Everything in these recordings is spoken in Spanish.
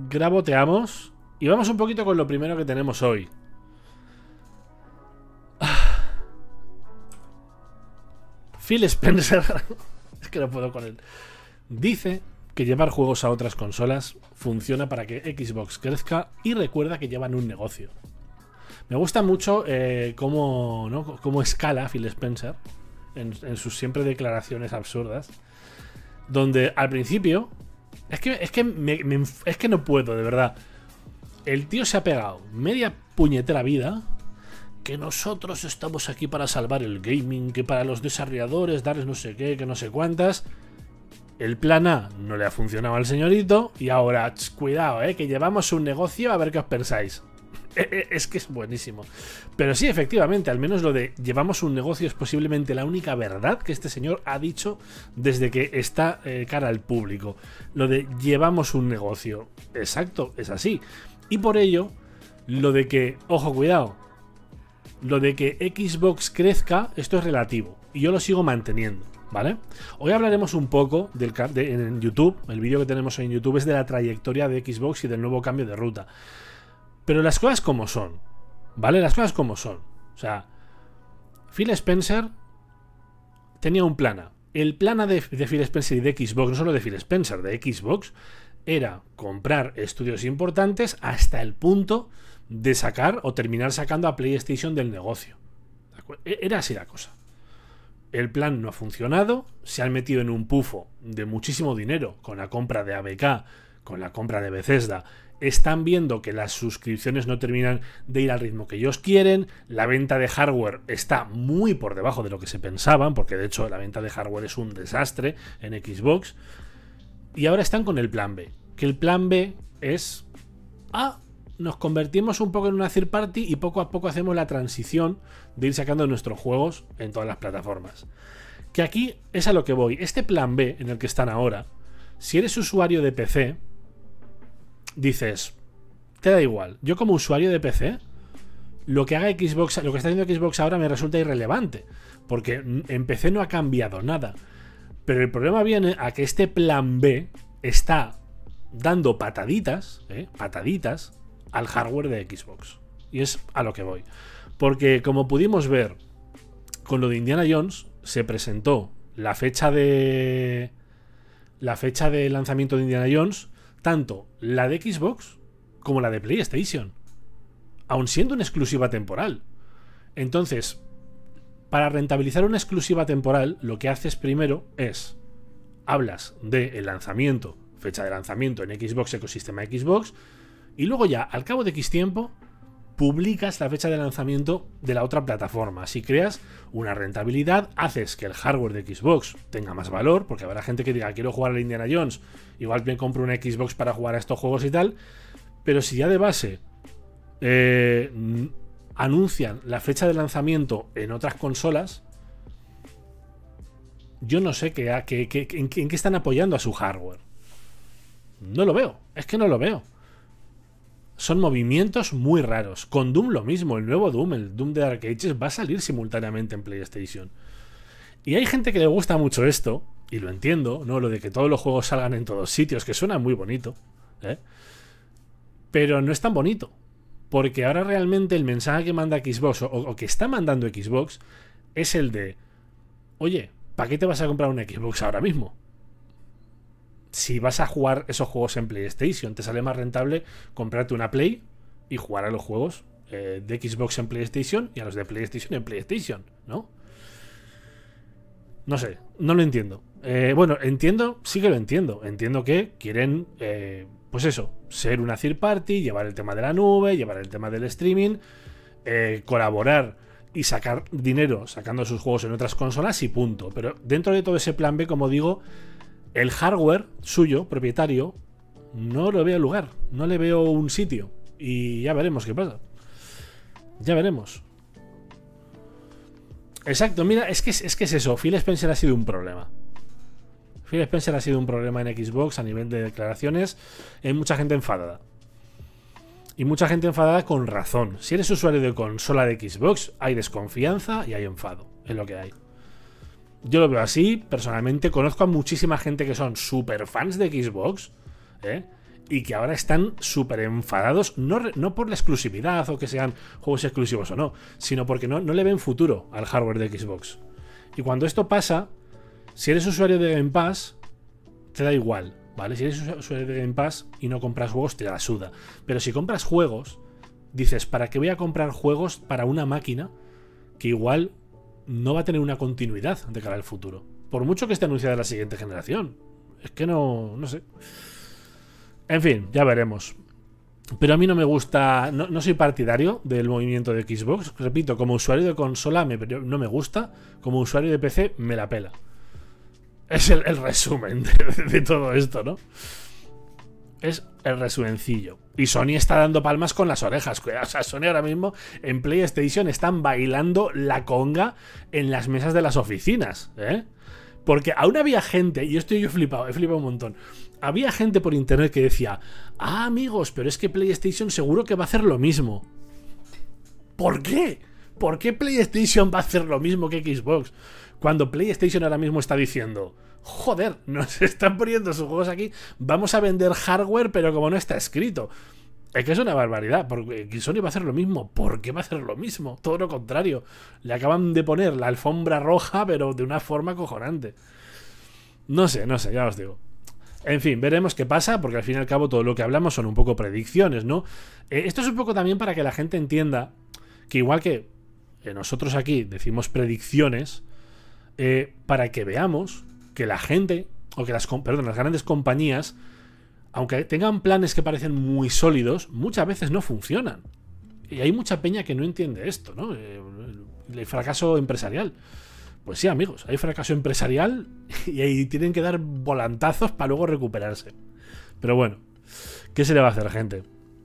Graboteamos y vamos un poquito con lo primero que tenemos hoy. Phil Spencer, es que no puedo con él, dice que llevar juegos a otras consolas funciona para que Xbox crezca y recuerda que llevan un negocio. Me gusta mucho cómo escala Phil Spencer en sus siempre declaraciones absurdas, donde al principio es que no puedo, de verdad. El tío se ha pegado media puñetera vida que nosotros estamos aquí para salvar el gaming, que para los desarrolladores darles no sé qué, que no sé cuántas. El plan A no le ha funcionado al señorito y ahora, cuidado, que llevamos un negocio, a ver qué os pensáis. Es que es buenísimo. Pero sí, efectivamente, al menos lo de llevamos un negocio es posiblemente la única verdad que este señor ha dicho desde que está cara al público. Lo de llevamos un negocio. Exacto, es así. Y por ello, lo de que, ojo, cuidado, lo de que Xbox crezca, esto es relativo. Y yo lo sigo manteniendo, ¿vale? Hoy hablaremos un poco en YouTube. El vídeo que tenemos en YouTube es de la trayectoria de Xbox y del nuevo cambio de ruta. Pero las cosas como son, ¿vale? Las cosas como son. O sea, Phil Spencer tenía un plan A. El plan A de Phil Spencer y de Xbox, no solo de Phil Spencer, de Xbox, era comprar estudios importantes hasta el punto de sacar o terminar sacando a PlayStation del negocio. Era así la cosa. El plan no ha funcionado, se han metido en un pufo de muchísimo dinero con la compra de ABK, con la compra de Bethesda. Están viendo que las suscripciones no terminan de ir al ritmo que ellos quieren. La venta de hardware está muy por debajo de lo que se pensaban, porque de hecho la venta de hardware es un desastre en Xbox. Y ahora están con el plan B. Que el plan B es... nos convertimos un poco en una third party y poco a poco hacemos la transición de ir sacando nuestros juegos en todas las plataformas. Que aquí es a lo que voy. Este plan B en el que están ahora, si eres usuario de PC... dices, te da igual. Yo como usuario de PC, lo que haga Xbox, lo que está haciendo Xbox ahora me resulta irrelevante, porque en PC no ha cambiado nada. Pero el problema viene a que este plan B está dando pataditas al hardware de Xbox. Y es a lo que voy. Porque como pudimos ver con lo de Indiana Jones, se presentó la fecha de lanzamiento de Indiana Jones, tanto la de Xbox como la de PlayStation, aun siendo una exclusiva temporal. Entonces, para rentabilizar una exclusiva temporal, lo que haces primero es hablas del lanzamiento, fecha de lanzamiento en Xbox, ecosistema Xbox, y luego ya, al cabo de X tiempo, publicas la fecha de lanzamiento de la otra plataforma. Así creas una rentabilidad, haces que el hardware de Xbox tenga más valor, porque habrá gente que diga, quiero jugar a Indiana Jones, igual me compro una Xbox para jugar a estos juegos y tal, pero si ya de base anuncian la fecha de lanzamiento en otras consolas, yo no sé en qué están apoyando a su hardware. No lo veo, es que no lo veo. Son movimientos muy raros. Con Doom lo mismo, el nuevo Doom, el Doom de Dark Ages, va a salir simultáneamente en PlayStation. Y hay gente que le gusta mucho esto, y lo entiendo, ¿no? Lo de que todos los juegos salgan en todos sitios, que suena muy bonito, pero no es tan bonito. Porque ahora realmente el mensaje que manda Xbox, o que está mandando Xbox, es el de, oye, ¿para qué te vas a comprar una Xbox ahora mismo? Si vas a jugar esos juegos en PlayStation, te sale más rentable comprarte una Play y jugar a los juegos de Xbox en PlayStation y a los de PlayStation en PlayStation, ¿no? No sé, no lo entiendo. Bueno, entiendo, sí que lo entiendo. Entiendo que quieren, pues eso, ser una third party, llevar el tema de la nube, llevar el tema del streaming, colaborar y sacar dinero sacando sus juegos en otras consolas y punto. Pero dentro de todo ese plan B, como digo, el hardware suyo, propietario, no lo veo lugar, no le veo un sitio. Y ya veremos qué pasa. Ya veremos. Exacto, mira, es que es eso. Phil Spencer ha sido un problema. Phil Spencer ha sido un problema en Xbox a nivel de declaraciones. Hay mucha gente enfadada. Y mucha gente enfadada con razón. Si eres usuario de consola de Xbox, hay desconfianza y hay enfado. Es lo que hay. Yo lo veo así, personalmente. Conozco a muchísima gente que son super fans de Xbox, y que ahora están súper enfadados, no por la exclusividad o que sean juegos exclusivos o no, sino porque no le ven futuro al hardware de Xbox. Y cuando esto pasa, si eres usuario de Game Pass, te da igual, ¿vale? Si eres usuario de Game Pass y no compras juegos, te la suda. Pero si compras juegos, dices, ¿para qué voy a comprar juegos para una máquina que igual no va a tener una continuidad de cara al futuro? Por mucho que esté anunciada la siguiente generación. Es que no sé. En fin, ya veremos. Pero a mí no me gusta, no soy partidario del movimiento de Xbox. Repito, como usuario de consola no me gusta. Como usuario de PC me la pela. Es el resumen de todo esto, ¿no? Es el resumencillo. Y Sony está dando palmas con las orejas. O sea, Sony ahora mismo en PlayStation están bailando la conga en las mesas de las oficinas, ¿eh? Porque aún había gente, y yo he flipado un montón. Había gente por internet que decía, amigos, pero es que PlayStation seguro que va a hacer lo mismo. ¿Por qué? ¿Por qué PlayStation va a hacer lo mismo que Xbox? Cuando PlayStation ahora mismo está diciendo, joder, nos están poniendo sus juegos aquí, vamos a vender hardware, pero como no está escrito. Es que es una barbaridad, porque Sony va a hacer lo mismo. ¿Por qué va a hacer lo mismo? Todo lo contrario. Le acaban de poner la alfombra roja, pero de una forma cojonante. No sé, ya os digo. En fin, veremos qué pasa, porque al fin y al cabo todo lo que hablamos son un poco predicciones, ¿no? Esto es un poco también para que la gente entienda que igual que nosotros aquí decimos predicciones, para que veamos que la gente, o que las grandes compañías, aunque tengan planes que parecen muy sólidos, muchas veces no funcionan. Y hay mucha peña que no entiende esto, ¿no? El fracaso empresarial. Pues sí, amigos, hay fracaso empresarial y ahí tienen que dar volantazos para luego recuperarse. Pero bueno, ¿qué se le va a hacer, gente?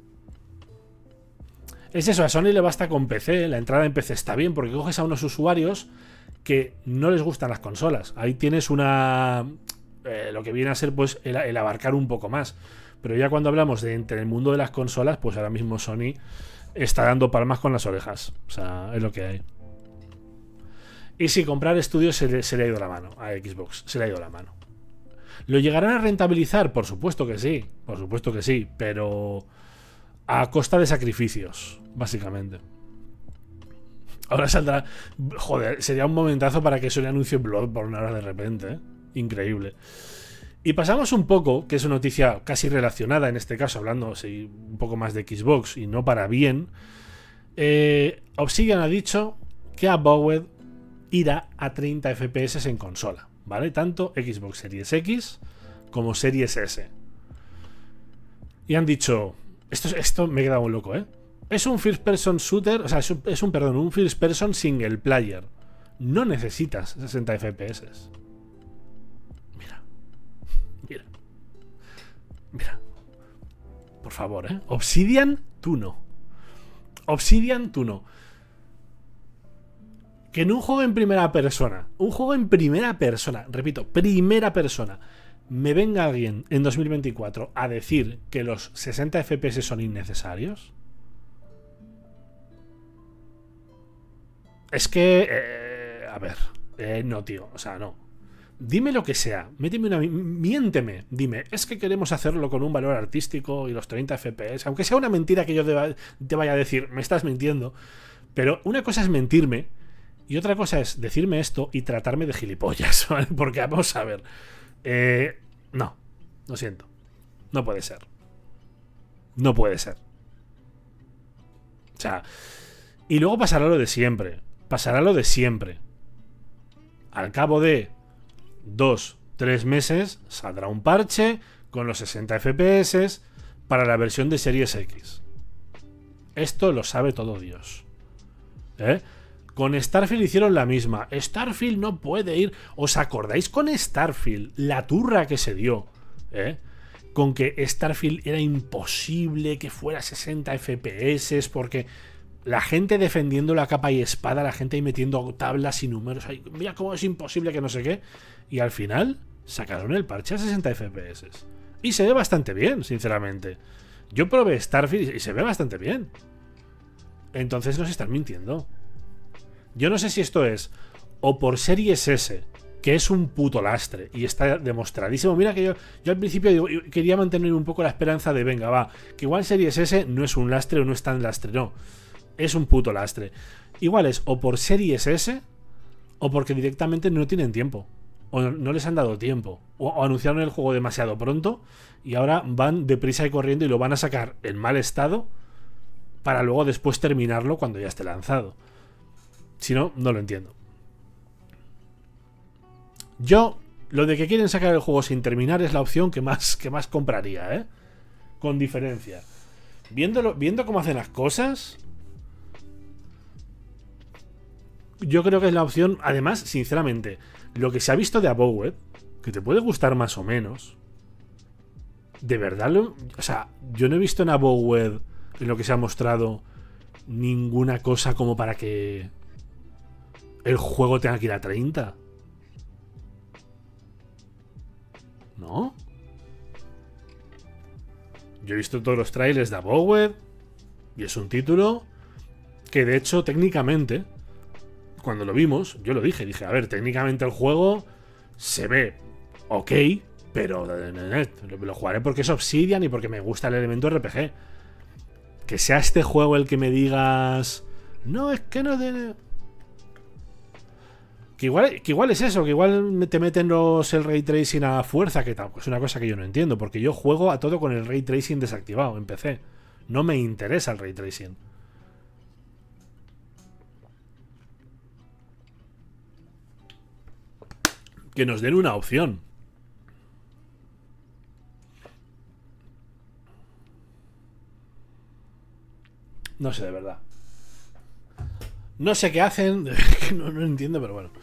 Es eso, a Sony le basta con PC, la entrada en PC está bien, porque coges a unos usuarios que no les gustan las consolas. Ahí tienes lo que viene a ser pues el abarcar un poco más. Pero ya cuando hablamos de entre el mundo de las consolas, pues ahora mismo Sony está dando palmas con las orejas. O sea, es lo que hay. Y si comprar estudios se le ha ido la mano a Xbox, se le ha ido la mano. ¿Lo llegarán a rentabilizar? Por supuesto que sí, pero a costa de sacrificios, básicamente. Ahora saldrá... Joder, sería un momentazo para que Sony anuncie Bloodborne ahora de repente, ¿eh? Increíble. Y pasamos un poco, que es una noticia casi relacionada, en este caso, hablando un poco más de Xbox y no para bien. Obsidian ha dicho que Avowed irá a 30 FPS en consola, ¿vale? Tanto Xbox Series X como Series S. Y han dicho... Esto me he quedado loco, ¿eh? Es un first person shooter, o sea, un first person single player. No necesitas 60 FPS. Mira. Por favor, ¿eh? Obsidian, tú no. Que en un juego en primera persona, repito, primera persona, me venga alguien en 2024 a decir que los 60 FPS son innecesarios. Es que... a ver... no, tío. O sea, no. Dime lo que sea. Miénteme. Dime, es que queremos hacerlo con un valor artístico y los 30 FPS. Aunque sea una mentira que yo te vaya a decir, me estás mintiendo. Pero una cosa es mentirme y otra cosa es decirme esto y tratarme de gilipollas, ¿vale? Porque vamos a ver. No. Lo siento. No puede ser. No puede ser. O sea... Y luego pasará lo de siempre. Al cabo de 2-3 meses saldrá un parche con los 60 FPS para la versión de Series X. Esto lo sabe todo Dios. Con Starfield hicieron la misma. Starfield no puede ir... ¿Os acordáis con Starfield la turra que se dio? Con que Starfield era imposible que fuera 60 FPS porque... La gente defendiendo la capa y espada, la gente ahí metiendo tablas y números. Ay, mira cómo es imposible que no sé qué. Y al final sacaron el parche a 60 FPS. Y se ve bastante bien, sinceramente. Yo probé Starfield y se ve bastante bien. Entonces nos están mintiendo. Yo no sé si esto es o por Series S, que es un puto lastre. Y está demostradísimo. Mira que yo al principio quería mantener un poco la esperanza de, venga, va, que igual Series S no es un lastre o no es tan lastre. No, es un puto lastre. Igual es o por Series S o porque directamente no tienen tiempo. O no les han dado tiempo. O anunciaron el juego demasiado pronto y ahora van deprisa y corriendo y lo van a sacar en mal estado para luego después terminarlo cuando ya esté lanzado. Si no, no lo entiendo. Yo, lo de que quieren sacar el juego sin terminar es la opción que más compraría, ¿eh? Con diferencia. Viendo cómo hacen las cosas, yo creo que es la opción. Además, sinceramente, lo que se ha visto de Abowed, que te puede gustar más o menos, de verdad, o sea, yo no he visto en Abowed, en lo que se ha mostrado, ninguna cosa como para que el juego tenga que ir a 30. ¿No? Yo he visto todos los trailers de Abowed y es un título que, de hecho, técnicamente, cuando lo vimos, yo lo dije, a ver, técnicamente el juego se ve ok, pero lo jugaré porque es Obsidian y porque me gusta el elemento RPG. Que sea este juego el que me digas, no, es que no tiene... Que igual es eso, que igual te meten el ray tracing a fuerza, que tal. Es una cosa que yo no entiendo, porque yo juego a todo con el ray tracing desactivado en PC. No me interesa el ray tracing. Que nos den una opción. No sé, de verdad. No sé qué hacen, no entiendo, pero bueno.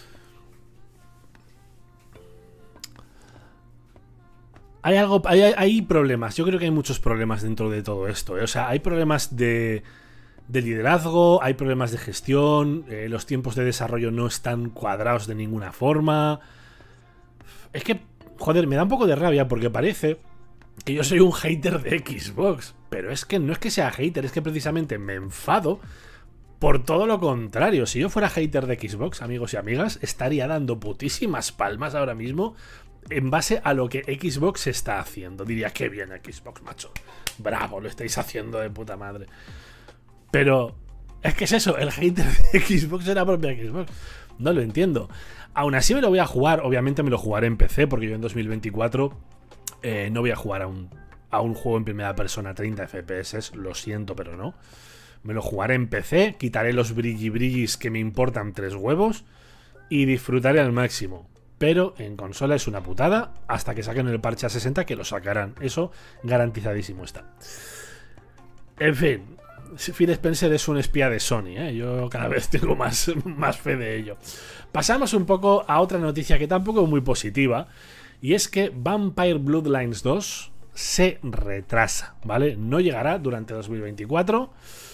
Hay problemas. Yo creo que hay muchos problemas dentro de todo esto. O sea, hay problemas de liderazgo, hay problemas de gestión, los tiempos de desarrollo no están cuadrados de ninguna forma. Es que, joder, me da un poco de rabia porque parece que yo soy un hater de Xbox. Pero es que no es que sea hater, es que precisamente me enfado por todo lo contrario. Si yo fuera hater de Xbox, amigos y amigas, estaría dando putísimas palmas ahora mismo en base a lo que Xbox está haciendo. Diría, qué bien Xbox, macho. Bravo, lo estáis haciendo de puta madre. Pero es que es eso, el hater de Xbox es la propia Xbox. No lo entiendo. Aún así me lo voy a jugar, obviamente me lo jugaré en PC, porque yo en 2024 no voy a jugar a un juego en primera persona a 30 FPS, lo siento, pero no. Me lo jugaré en PC, quitaré los brillis que me importan 3 huevos y disfrutaré al máximo. Pero en consola es una putada hasta que saquen el parche a 60, que lo sacarán. Eso garantizadísimo está. En fin, Phil Spencer es un espía de Sony, ¿eh? Yo cada vez tengo más fe de ello. Pasamos un poco a otra noticia que tampoco es muy positiva, y es que Vampire Bloodlines 2 se retrasa, ¿vale? No llegará durante 2024.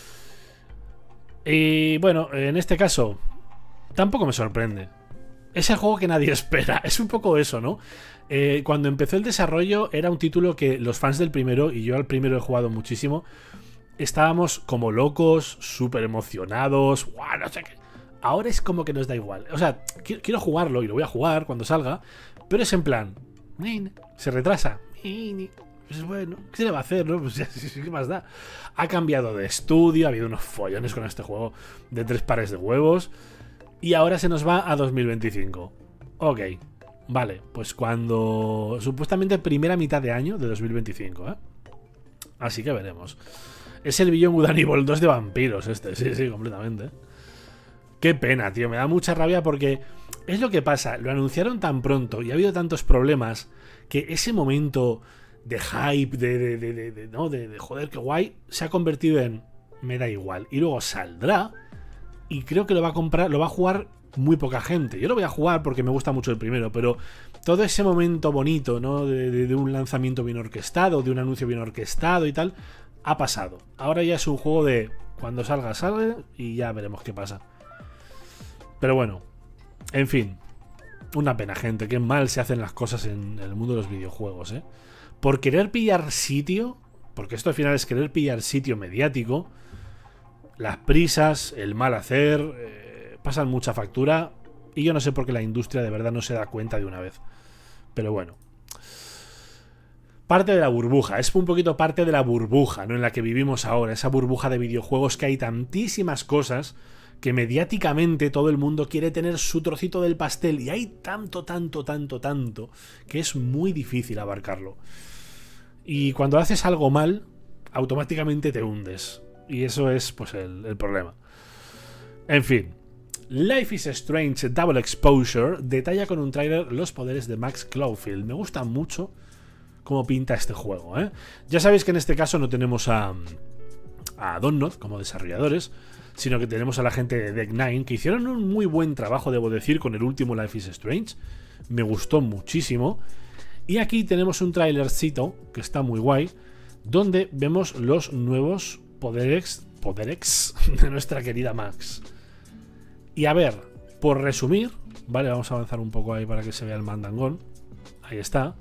Y bueno, en este caso tampoco me sorprende. Es el juego que nadie espera. Es un poco eso, ¿no? Cuando empezó el desarrollo era un título que los fans del primero, y yo al primero he jugado muchísimo, estábamos como locos, súper emocionados. ¡Guau! No sé qué. Ahora es como que nos da igual. O sea, quiero jugarlo y lo voy a jugar cuando salga, pero es en plan, se retrasa. Pues bueno, ¿qué se le va a hacer, no? Pues ya, ¿qué más da? Ha cambiado de estudio, ha habido unos follones con este juego de 3 pares de huevos, y ahora se nos va a 2025. Ok, vale, pues cuando... Supuestamente primera mitad de año de 2025, ¿eh? Así que veremos. Es el Beyond Good and Evil 2 de vampiros este, sí, completamente. Qué pena, tío, me da mucha rabia porque es lo que pasa, lo anunciaron tan pronto y ha habido tantos problemas que ese momento de hype, de joder, qué guay, se ha convertido en me da igual. Y luego saldrá y creo que lo va a comprar, lo va a jugar muy poca gente. Yo lo voy a jugar porque me gusta mucho el primero, pero todo ese momento bonito, ¿no? De un lanzamiento bien orquestado, de un anuncio bien orquestado y tal, ha pasado. Ahora ya es un juego de cuando salga, sale y ya veremos qué pasa. Pero bueno, en fin, una pena, gente. Qué mal se hacen las cosas en el mundo de los videojuegos, ¿eh? Por querer pillar sitio, porque esto al final es querer pillar sitio mediático, las prisas, el mal hacer, pasan mucha factura Y yo no sé por qué la industria de verdad no se da cuenta de una vez. Pero bueno. Parte de la burbuja, es un poquito parte de la burbuja, ¿no?, en la que vivimos ahora, esa burbuja de videojuegos que hay tantísimas cosas que mediáticamente todo el mundo quiere tener su trocito del pastel y hay tanto, que es muy difícil abarcarlo. Y cuando haces algo mal, automáticamente te hundes. Y eso es, pues, el problema. En fin. Life is Strange Double Exposure detalla con un tráiler los poderes de Max Caulfield. Me gusta mucho cómo pinta este juego, ¿eh? Ya sabéis que en este caso no tenemos a Dontnod como desarrolladores, sino que tenemos a la gente de Deck9, que hicieron un muy buen trabajo, debo decir, con el último Life is Strange. Me gustó muchísimo. Y aquí tenemos un trailercito que está muy guay, donde vemos los nuevos poderes de nuestra querida Max. Y a ver, por resumir, vale, vamos a avanzar un poco ahí para que se vea el mandangón. Ahí está.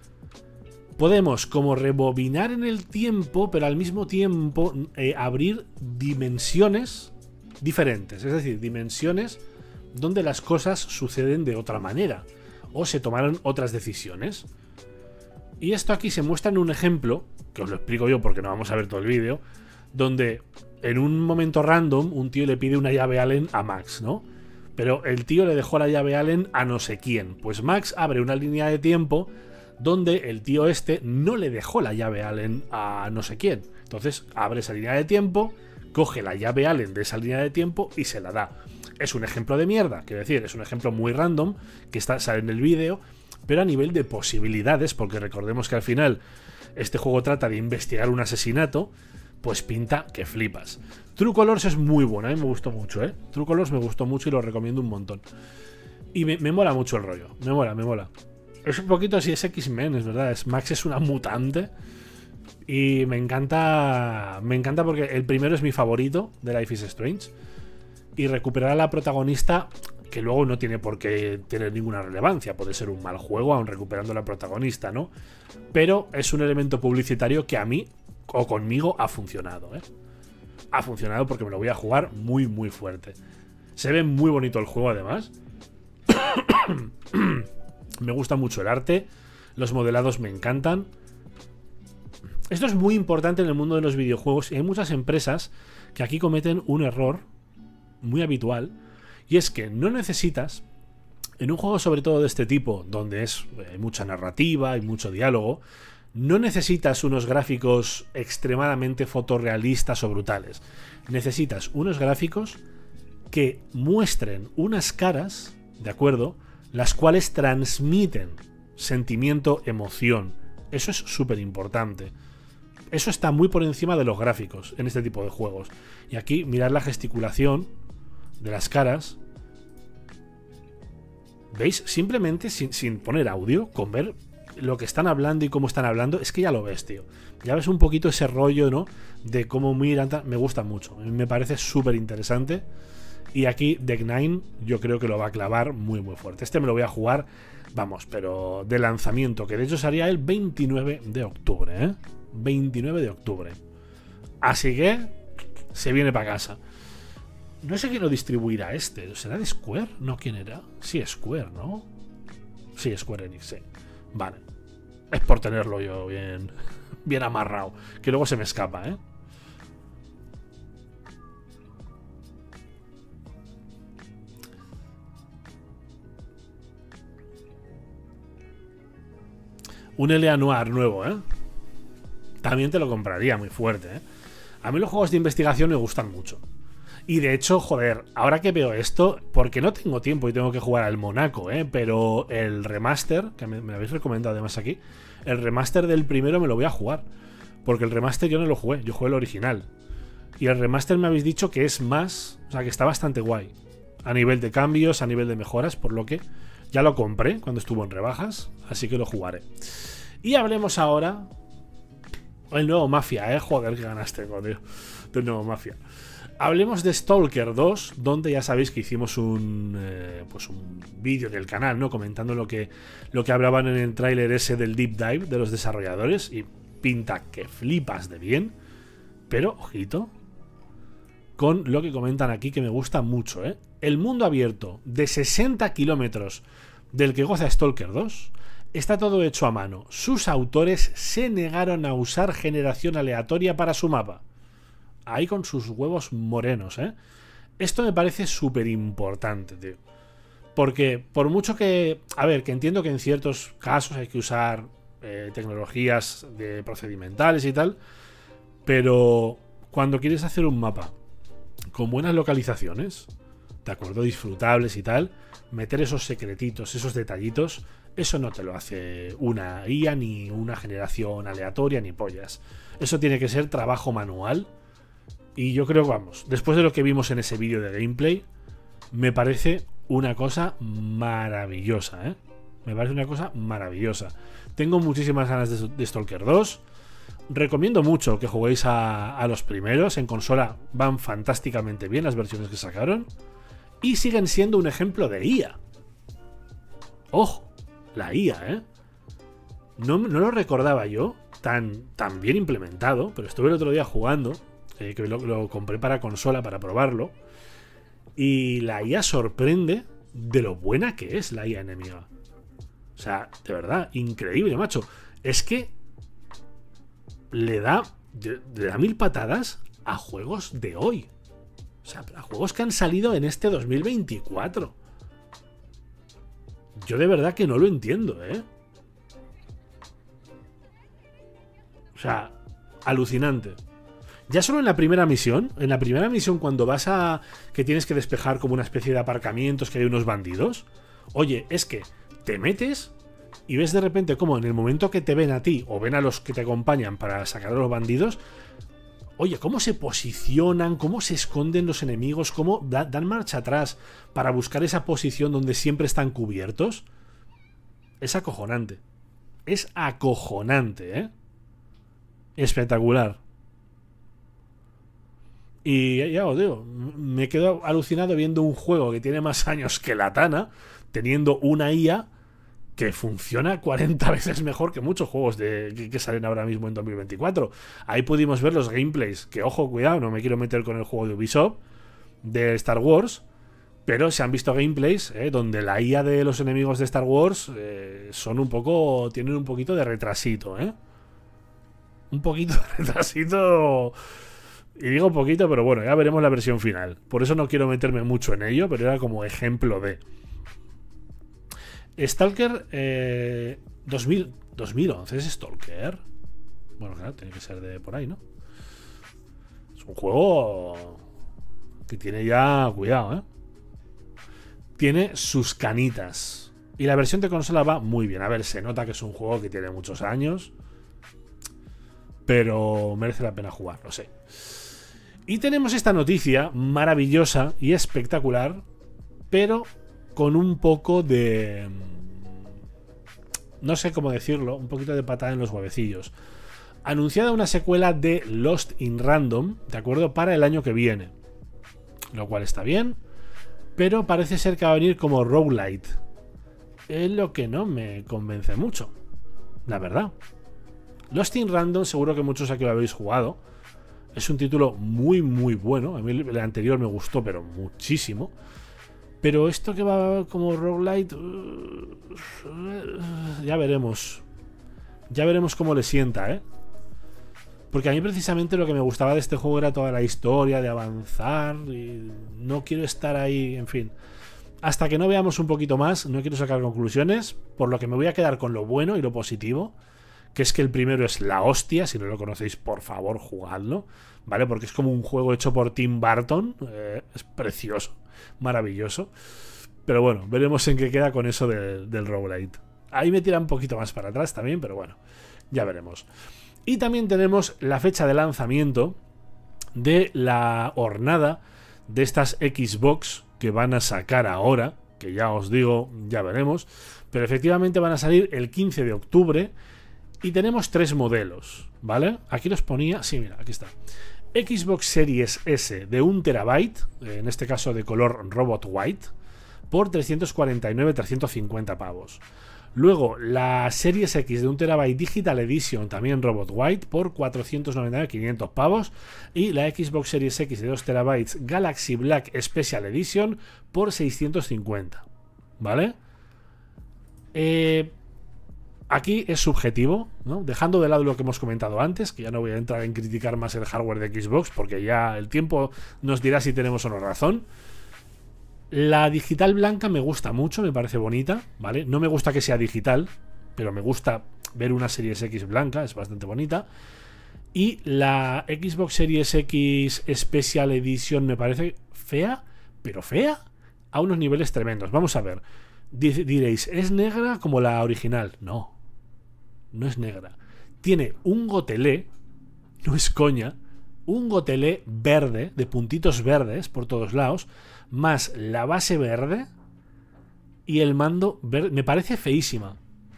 Podemos como rebobinar en el tiempo, pero al mismo tiempo abrir dimensiones diferentes. Es decir, dimensiones donde las cosas suceden de otra manera o se tomaron otras decisiones. Y esto aquí se muestra en un ejemplo, que os lo explico yo porque no vamos a ver todo el vídeo, donde en un momento random un tío le pide una llave Allen a Max, ¿no? Pero el tío le dejó la llave Allen a no sé quién. Pues Max abre una línea de tiempo donde el tío este no le dejó la llave Allen a no sé quién. Entonces abre esa línea de tiempo, coge la llave Allen de esa línea de tiempo y se la da. Es un ejemplo de mierda, quiero decir, es un ejemplo muy random que sale en el vídeo, pero a nivel de posibilidades, porque recordemos que al final este juego trata de investigar un asesinato, pues pinta que flipas. True Colors es muy bueno, a mí me gustó mucho, ¿eh? True Colors me gustó mucho y lo recomiendo un montón. Y me mola mucho el rollo, me mola. Es un poquito así, es X-Men, es verdad. Max es una mutante. Y me encanta porque el primero es mi favorito de Life is Strange. Y recuperar a la protagonista, que luego no tiene por qué tener ninguna relevancia. Puede ser un mal juego, aun recuperando a la protagonista, ¿no? Pero es un elemento publicitario que a mí, o conmigo, ha funcionado, ¿eh? Ha funcionado porque me lo voy a jugar muy, muy fuerte. Se ve muy bonito el juego, además. Me gusta mucho el arte, los modelados me encantan. Esto es muy importante en el mundo de los videojuegos y hay muchas empresas que aquí cometen un error muy habitual, y es que no necesitas, en un juego sobre todo de este tipo, donde hay mucha narrativa y mucho diálogo, no necesitas unos gráficos extremadamente fotorrealistas o brutales. Necesitas unos gráficos que muestren unas caras, ¿de acuerdo?, las cuales transmiten sentimiento, emoción. Eso es súper importante. Eso está muy por encima de los gráficos en este tipo de juegos. Y aquí mirad la gesticulación de las caras. ¿Veis? Simplemente sin poner audio, con ver lo que están hablando y cómo están hablando, es que ya lo ves, tío. Ya ves un poquito ese rollo, ¿no? De cómo miran. Me gusta mucho. Me parece súper interesante. Y aquí Deck9 yo creo que lo va a clavar muy muy fuerte. Este me lo voy a jugar, vamos, pero de lanzamiento, que de hecho sería el 29 de octubre, ¿eh? 29 de octubre. Así que se viene para casa. No sé quién lo distribuirá este. ¿Será de Square? ¿No? ¿Quién era? Sí, Square, ¿no? Sí, Square Enix, sí. Vale. Es por tenerlo yo bien amarrado. Que luego se me escapa, ¿eh? Un L.A. Noire nuevo, ¿eh? También te lo compraría muy fuerte, ¿eh? A mí los juegos de investigación me gustan mucho. Y de hecho, joder, ahora que veo esto, porque no tengo tiempo y tengo que jugar al Monaco, ¿eh? Pero el remaster, que me habéis recomendado además aquí, el remaster del primero me lo voy a jugar. Porque el remaster yo no lo jugué, yo jugué el original. Y el remaster me habéis dicho que es más, o sea, que está bastante guay. A nivel de cambios, a nivel de mejoras, por lo que ya lo compré cuando estuvo en rebajas, así que lo jugaré. Y hablemos ahora el nuevo Mafia, joder, que ganaste, tío, del nuevo Mafia. Hablemos de Stalker 2, donde ya sabéis que hicimos un vídeo del canal, ¿no? Comentando lo que hablaban en el tráiler ese del deep dive de los desarrolladores, y pinta que flipas de bien, pero ojito con lo que comentan aquí, que me gusta mucho, el mundo abierto de 60 kilómetros del que goza Stalker 2 está todo hecho a mano. Sus autores se negaron a usar generación aleatoria para su mapa. Ahí con sus huevos morenos, ¿eh? Esto me parece súper importante, tío. Porque por mucho que... A ver, que entiendo que en ciertos casos hay que usar tecnologías procedimentales y tal, pero cuando quieres hacer un mapa con buenas localizaciones, de acuerdo, disfrutables y tal, meter esos secretitos, esos detallitos, eso no te lo hace una IA ni una generación aleatoria ni pollas. Eso tiene que ser trabajo manual. Y yo creo, vamos, después de lo que vimos en ese vídeo de gameplay, me parece una cosa maravillosa, ¿eh? Me parece una cosa maravillosa. Tengo muchísimas ganas de Stalker 2. Recomiendo mucho que juguéis a los primeros. En consola van fantásticamente bien las versiones que sacaron. Y siguen siendo un ejemplo de IA. Ojo, la IA, ¿eh? No lo recordaba yo tan bien implementado, pero estuve el otro día jugando, que lo compré para consola para probarlo. Y la IA sorprende de lo buena que es la IA enemiga. O sea, de verdad, increíble, macho. Es que le da 1000 patadas a juegos de hoy. O sea, a juegos que han salido en este 2024. Yo de verdad que no lo entiendo, ¿eh? O sea, alucinante. Ya solo en la primera misión cuando vas a... que tienes que despejar como una especie de aparcamientos, que hay unos bandidos. Oye, es que te metes y ves de repente como en el momento que te ven a ti o ven a los que te acompañan para sacar a los bandidos, oye, cómo se posicionan, cómo se esconden los enemigos, cómo dan marcha atrás para buscar esa posición donde siempre están cubiertos. Es acojonante. Es acojonante, ¿eh? Espectacular. Y ya os digo, me quedo alucinado viendo un juego que tiene más años que la Tana, teniendo una IA que funciona 40 veces mejor que muchos juegos que salen ahora mismo en 2024. Ahí pudimos ver los gameplays, que ojo, cuidado, no me quiero meter con el juego de Ubisoft, de Star Wars, pero se han visto gameplays donde la IA de los enemigos de Star Wars tienen un poquito de retrasito, un poquito de retrasito. Y digo poquito, pero bueno, ya veremos la versión final. Por eso no quiero meterme mucho en ello, pero era como ejemplo de... Stalker 2011 es Stalker. Bueno, claro, tiene que ser de por ahí, ¿no? Es un juego que tiene ya... Cuidado, ¿eh? Tiene sus canitas. Y la versión de consola va muy bien. A ver, se nota que es un juego que tiene muchos años, pero merece la pena jugar, lo sé. Y tenemos esta noticia maravillosa y espectacular, pero con un poco de... no sé cómo decirlo, un poquito de patada en los huevecillos. Anunciada una secuela de Lost in Random, ¿de acuerdo? Para el año que viene. Lo cual está bien, pero parece ser que va a venir como roguelite. Es lo que no me convence mucho, la verdad. Lost in Random, seguro que muchos aquí lo habéis jugado. Es un título muy muy bueno. A mí el anterior me gustó, pero muchísimo. Pero esto que va como roguelite, ya veremos. Ya veremos cómo le sienta, ¿eh? Porque a mí precisamente lo que me gustaba de este juego era toda la historia de avanzar. Y no quiero estar ahí, en fin. Hasta que no veamos un poquito más, no quiero sacar conclusiones. Por lo que me voy a quedar con lo bueno y lo positivo. Que es que el primero es la hostia. Si no lo conocéis, por favor, jugadlo, ¿vale? Porque es como un juego hecho por Tim Burton. Es precioso, maravilloso. Pero bueno, veremos en qué queda con eso del roguelite. Ahí me tira un poquito más para atrás también, pero bueno, ya veremos. Y también tenemos la fecha de lanzamiento de la hornada de estas Xbox que van a sacar ahora, que ya os digo, ya veremos. Pero efectivamente van a salir el 15 de octubre. Y tenemos 3 modelos, ¿vale? Aquí los ponía... Sí, mira, aquí está. Xbox Series S de 1 TB, en este caso de color Robot White, por 349-350 pavos. Luego, la Series X de 1 TB Digital Edition, también Robot White, por 499, 500 pavos. Y la Xbox Series X de 2 TB Galaxy Black Special Edition por 650. ¿Vale? Aquí es subjetivo, ¿no? Dejando de lado lo que hemos comentado antes, que ya no voy a entrar en criticar más el hardware de Xbox, porque ya el tiempo nos dirá si tenemos o no razón. La digital blanca me gusta mucho, me parece bonita, ¿vale? No me gusta que sea digital, pero me gusta ver una Series X blanca, es bastante bonita. Y la Xbox Series X Special Edition me parece fea, pero fea a unos niveles tremendos. Vamos a ver. Diréis, ¿es negra como la original? No, no es negra. Tiene un gotelé, no es coña, un gotelé verde, de puntitos verdes por todos lados, más la base verde y el mando verde. Me parece feísima.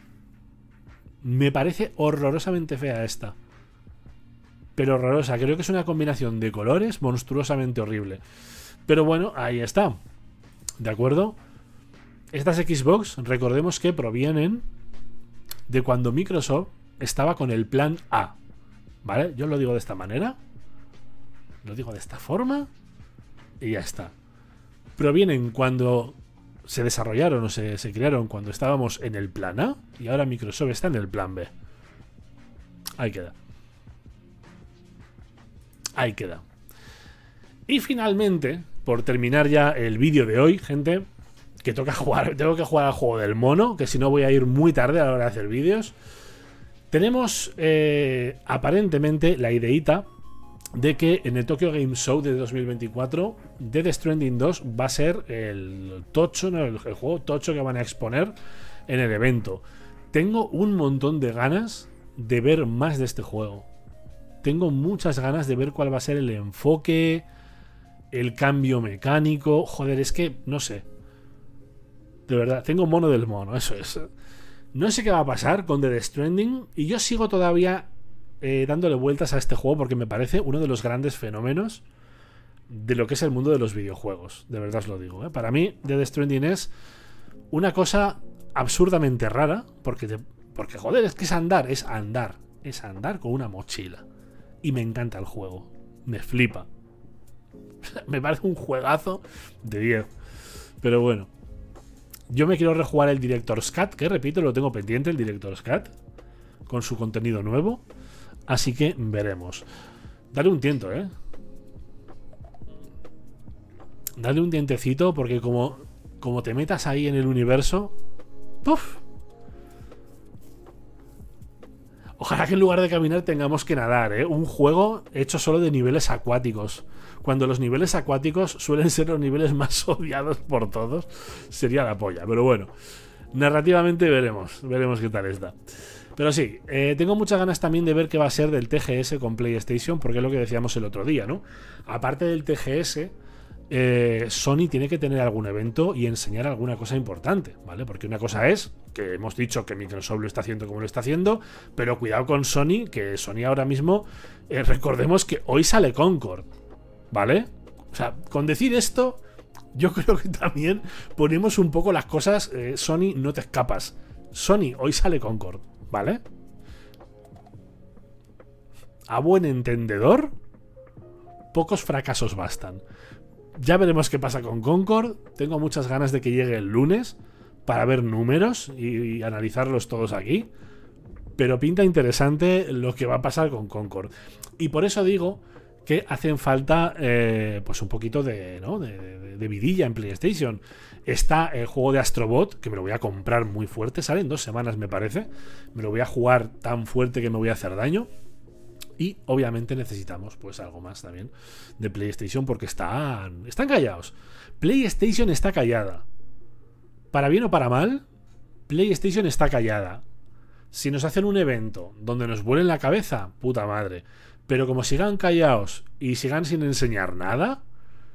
Me parece horrorosamente fea esta. Pero horrorosa. Creo que es una combinación de colores monstruosamente horrible. Pero bueno, ahí está. ¿De acuerdo? Estas Xbox, recordemos que provienen de cuando Microsoft estaba con el plan A. ¿Vale? Yo lo digo de esta manera. Lo digo de esta forma. Y ya está. Provienen cuando se desarrollaron o se crearon cuando estábamos en el plan A. Y ahora Microsoft está en el plan B. Ahí queda. Ahí queda. Y finalmente, por terminar ya el vídeo de hoy, gente, que tengo que jugar al juego del mono, que si no voy a ir muy tarde a la hora de hacer vídeos. Tenemos aparentemente la ideita de que en el Tokyo Game Show de 2024 Death Stranding 2 va a ser el tocho, ¿no? el juego tocho que van a exponer en el evento. Tengo un montón de ganas de ver más de este juego. Tengo muchas ganas de ver cuál va a ser el enfoque, el cambio mecánico. Joder, es que no sé. De verdad, tengo mono del mono, eso es. No sé qué va a pasar con Death Stranding y yo sigo todavía dándole vueltas a este juego porque me parece uno de los grandes fenómenos de lo que es el mundo de los videojuegos. De verdad os lo digo, ¿eh? Para mí, Death Stranding es una cosa absurdamente rara porque joder, es que es andar con una mochila. Y me encanta el juego. Me flipa. Me parece un juegazo de 10. Pero bueno. Yo me quiero rejugar el Director's Cut, que repito, lo tengo pendiente, el Director's Cut, con su contenido nuevo. Así que veremos. Dale un tiento, ¿eh? Dale un dientecito, porque como te metas ahí en el universo... ¡Puf! Ojalá que en lugar de caminar tengamos que nadar, ¿eh? Un juego hecho solo de niveles acuáticos. Cuando los niveles acuáticos suelen ser los niveles más odiados por todos. Sería la polla, pero bueno. Narrativamente veremos qué tal está. Pero sí, tengo muchas ganas también de ver qué va a ser del TGS con PlayStation, porque es lo que decíamos el otro día, ¿no? Aparte del TGS... Sony tiene que tener algún evento y enseñar alguna cosa importante, ¿vale? Porque una cosa es que hemos dicho que Microsoft lo está haciendo como lo está haciendo, pero cuidado con Sony, que Sony ahora mismo, recordemos que hoy sale Concord, ¿vale? O sea, con decir esto, yo creo que también ponemos un poco las cosas, Sony, no te escapas. Sony, hoy sale Concord, ¿vale? A buen entendedor, pocos fracasos bastan. Ya veremos qué pasa con Concord. Tengo muchas ganas de que llegue el lunes para ver números y analizarlos todos aquí. Pero pinta interesante lo que va a pasar con Concord. Y por eso digo que hacen falta pues un poquito de vidilla en PlayStation. Está el juego de Astrobot, que me lo voy a comprar muy fuerte. Sale en 2 semanas, me parece. Me lo voy a jugar tan fuerte que me voy a hacer daño. Y obviamente necesitamos pues algo más también de PlayStation porque están callados. PlayStation está callada. Para bien o para mal, PlayStation está callada. Si nos hacen un evento donde nos vuelen la cabeza, puta madre. Pero como sigan callados y sigan sin enseñar nada,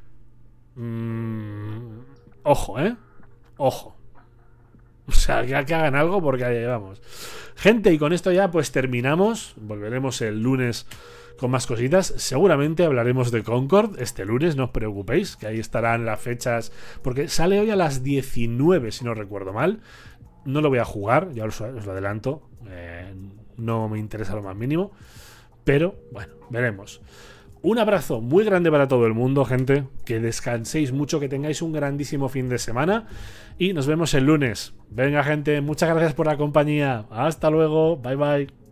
ojo, ojo. O sea, que hagan algo porque vamos. Gente, y con esto ya pues terminamos. Volveremos el lunes con más cositas. Seguramente hablaremos de Concord este lunes, no os preocupéis, que ahí estarán las fechas. Porque sale hoy a las 19, si no recuerdo mal. No lo voy a jugar, ya os lo adelanto. No me interesa lo más mínimo. Pero, bueno, veremos. Un abrazo muy grande para todo el mundo, gente. Que descanséis mucho, que tengáis un grandísimo fin de semana. Y nos vemos el lunes. Venga, gente, muchas gracias por la compañía. Hasta luego. Bye, bye.